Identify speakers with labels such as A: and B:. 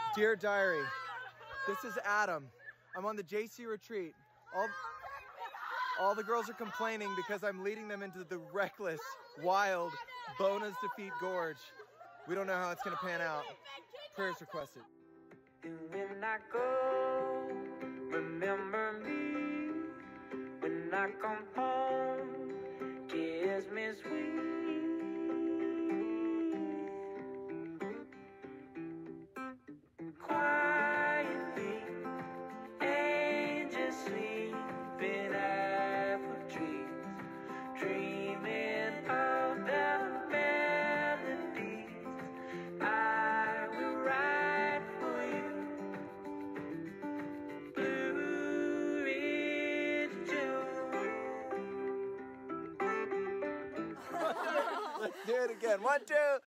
A: Dear Diary, this is Adam. I'm on the JC retreat. All the girls are complaining because I'm leading them into the reckless, wild Bona's Defeat Gorge. We don't know how it's gonna pan out. Prayers requested.
B: And when I go, remember me. When I come home, kiss me sweet. Quietly, angels sleeping apple trees, dreaming of the melodies I will write for you. Blue Ridge June.
A: Let's do it again. 1, 2.